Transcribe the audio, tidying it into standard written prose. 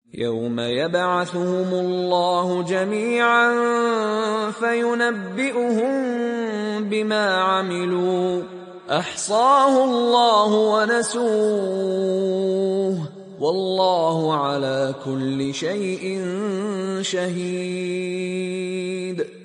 يوم يبعثهم الله جميعا فينبئهم بما عملوا أحصاه الله ونسوه والله على كل شيء شهيد.